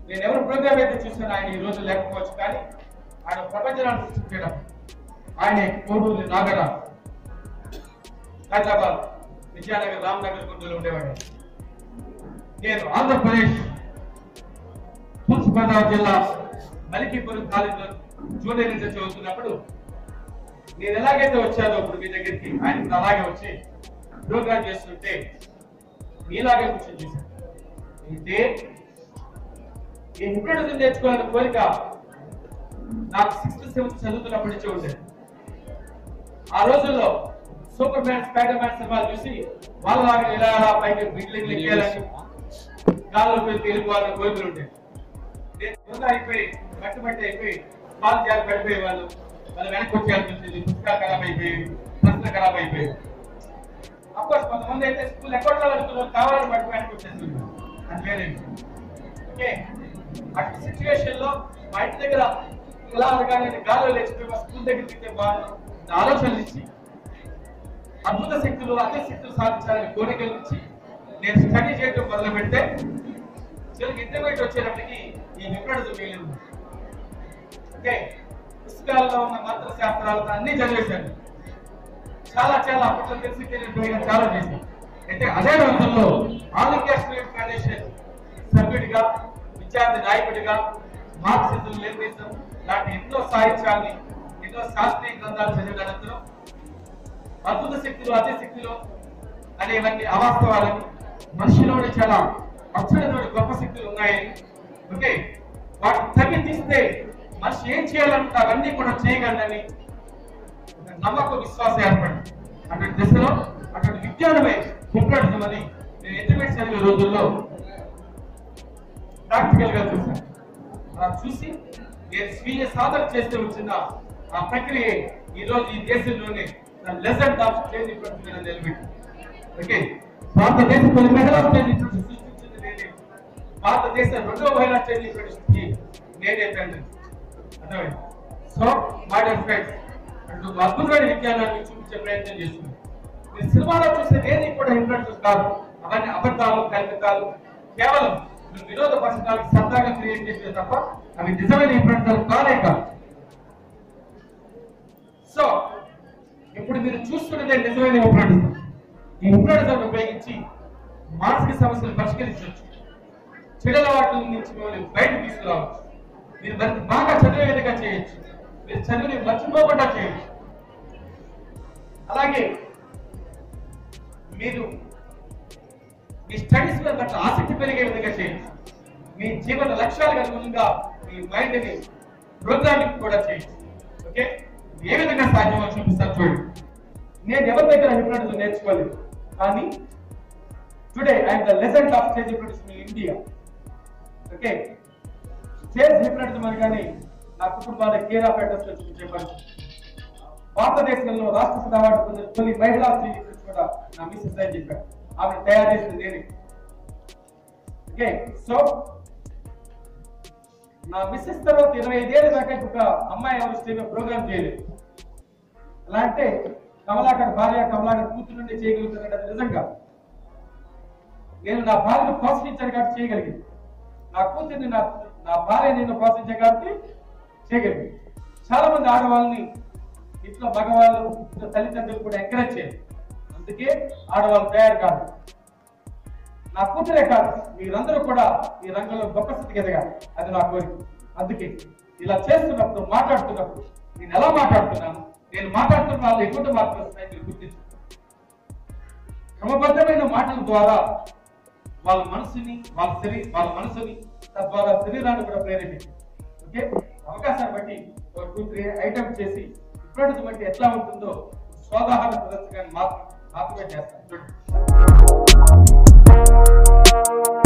నేను ఎవరు ప్రోగ్రామ్ అయితే చూసాను ఆయన ఈ రోజు లేకపోవచ్చు, కానీ ఆయన ప్రపంచాన్ని సృష్టించడం ఆయన కోడూరు నాగరాజు హైదరాబాద్ విద్యానగర్ రామ్నగర్ గుంటూరులో ఉండేవాడు. నేను ఆంధ్రప్రదేశ్ తూర్పు గోదావరి జిల్లా మలికీపురం కాలేజీలో జూనియర్ ఇంటర్ చదువుతున్నప్పుడు నేను ఎలాగైతే వచ్చానో ఇప్పుడు మీ దగ్గరికి ఆయన కూడా అలాగే వచ్చి ప్రోగ్రామ్ చేస్తుంటే మీలాగే కూర్చొని చూశాను. అయితే ఈ హిప్నోటిజం నేర్చుకోవాలని కోరిక నాకు 6th 7th చదువుతున్నప్పటి నుంచి ఉండేది. ఆ రోజుల్లో సూపర్ మ్యాన్, స్పైడర్ మ్యాన్ సినిమాలు చూసి వాళ్ళలాగా ఇలా పైకి బిల్డింగ్ ఎక్కేయాలని గాల్లో పోయి తేలిపోవాలని కోరికలు ఉండేది. నేను అయిపోయి మట్టి అయిపోయి కాలు జారి పడిపోయే వాళ్ళు వెనక్కి వచ్చేయాల్సి వచ్చింది. పుస్తకాలు ఖరాబ్ అయిపోయి, ప్రశ్నలు ఖరాబ్ అయిపోయి. అఫ్కోర్స్ కొంతమంది అయితే స్కూల్ ఎక్కడ వెళ్తున్నారు కావాలని పడిపోయి వెనక్కి వచ్చేస్తుంది. అది వేరేంటి. ఓకే, అటు సిచ్యువేషన్ లో మా ఇంటి దగ్గర ఇలా అనగానే గాల్లో లేచిపోయి మా స్కూల్ దగ్గర తింటే బాగుంది ఆలోచనలు ఇచ్చి అద్భుత శక్తులు, అదే శక్తులు సాధించాలని కోరికలు ఇచ్చి నేను స్టడీ చేయడం మొదలు పెడితే చివరికి ఇంటర్మీడియట్ వచ్చేటప్పటికి ఈ హిప్నోటిజం మిగిలింది. ఓకే, పుస్తకాలలో ఉన్న మంత్ర శాస్త్రాలతో అన్ని చదివేశాను. చాలా అప్పట్లో తెలిసి తెలియని చాలా చేశాను. అయితే అదే రోజుల్లో ఆల్ ఇండియా స్టూడెంట్ ఫెడరేషన్ సభ్యుడిగా, విద్యార్థి నాయకుడిగా మార్క్సిజం, లెనినిజం లాంటి ఎన్నో సాహిత్యాన్ని, ఎన్నో శాస్త్రీయ గ్రంథాలు చదివిన అనంతరం అద్భుత శక్తులు, అదే శక్తులు అనేవన్నీ అవాస్తవాలని, మనిషిలోనే చాలా అక్షరమైన గొప్ప శక్తులు ఉన్నాయని, ఓకే వాటిని తగ్గి తీస్తే మనిషి ఏం చేయాలంటే అవన్నీ కూడా చేయగలనని నమ్మకం, విశ్వాసం ఏర్పడింది. అటువంటి దశలో అటువంటి విజ్ఞానమే హిప్నోటిజం అని నేను ఇంటర్మీడియట్ చదివే రోజుల్లో ప్రాక్టికల్ గా చూశాను. అలా చూసి నేను స్వీయ సాధన చేస్తే వచ్చిన ఆ ప్రక్రియ ఈ రోజు ఈ దేశంలోనే లెజెండ్ ఆఫ్ స్టేజ్ హిప్నోటిజం నిలబెట్టి. ఓకే, భారతదేశం కొన్ని మహిళా స్టేజ్ హిప్నోటిజం సృష్టించింది నేనే. భారతదేశ 2వ మహిళా స్టేజ్ హిప్నోటిజంకి నేనే తండ్రి. అర్థమైంది. సో మై డియర్ ఫ్రెండ్స్, అటు అద్భుతమైన విజ్ఞానాన్ని చూపించే ప్రయత్నం చేస్తుంది. మీరు సినిమాలో చూసే ఏది కూడా హిప్నోటిజం కాదు. అవన్నీ అబద్ధాలు, కల్పితాలు, కేవలం వినోదపరచడానికి సరదాగా క్రియేట్ చేసే తప్ప అవి నిజమైన హిప్నోటిజం కానే కాదు. సో ఇప్పుడు మీరు చూస్తున్నదే నిజమైన హిప్నోటిజం. ఈ హిప్నోటిజం ఉపయోగించి మానసిక సమస్యలు పరిష్కరించవచ్చు, చెడు అలవాట్ల నుంచి మిమ్మల్ని బయటకు తీసుకురావచ్చు, మీరు మరింత బాగా చదివే విధంగా చేయొచ్చు, మీరు చదివిని మర్చిపోకుండా చేయొచ్చు. అలాగే మీరు మీ స్టడీస్ మీద పట్ల ఆసక్తి పెరిగే విధంగా చేయొచ్చు, మీ జీవన లక్ష్యాలకు అనుగుణంగా మీ మైండ్ ని ప్రోగ్రామింగ్ కూడా చేయొచ్చు. ఓకే, ఏ విధంగా సాధ్యమో చూపిస్తాను చూడండి. నేను ఎవరి దగ్గర హిప్నోటిజం నేర్చుకోలేదు, కానీ today I'm the legend of stage hypnotism in India. Okay, stage hypnotism అనగానే నా కుటుంబాన్ని కేర్ ఆఫ్ అడ్రస్ లో చూపించే భారతదేశంలో రాష్ట్రపతి అవార్డు పొందిన తొలి మహిళా స్టేజ్ హిప్నోటిస్ట్ కూడా నా మిస్సెస్ అని చెప్పారు. ఆమె తయారు చేసింది నేనే. ఓకే, సో నా మిస్సెస్ తర్వాత 25 ఏళ్ళ దాకా ఒక అమ్మాయి ఎవరు స్టేజ్ ప్రోగ్రామ్ చేయలేదు. ఎలా అంటే కమలాకర్ భార్య, కమలాకర్ కూతురు నుండి చేయగలుగుతానంటే అది నిజంగా నేను నా భార్యను ప్రోత్సహించాను కాబట్టి చేయగలిగింది. నా కూతుర్ని నా భార్య నేను ప్రోత్సహించాను కాబట్టి చేయగలిగింది. చాలా మంది ఆడవాళ్ళని ఇంట్లో మగవాళ్ళు, తల్లిదండ్రులు కూడా ఎంకరేజ్ చేయాలి. అందుకే ఆడవాళ్ళు తయారు కాదు. నా కూతురే కాదు, మీరందరూ కూడా ఈ రంగంలో గొప్ప స్థితికి ఎదగాలి, అది నా కోరిక. అందుకే ఇలా చేస్తున్నప్పుడు, మాట్లాడుతున్నప్పుడు నేను ఎలా మాట్లాడుతున్నాను, నేను మాట్లాడుతున్న వాళ్ళు ఎటువంటి మార్పులు వస్తాయని మీరు గుర్తించు. క్రమబద్ధమైన మాటల ద్వారా వాళ్ళ మనసుని, వాళ్ళ మనసుని, తద్వారా శరీరాన్ని కూడా ప్రేరేపించింది. ఓకే, అవకాశాన్ని బట్టి 2-3 ఐటమ్స్ చేసి హిప్నోటిజం అంటే ఎట్లా ఉంటుందో స్వోదాహరణ ప్రదర్శనగా మాత్రమే చేస్తాను.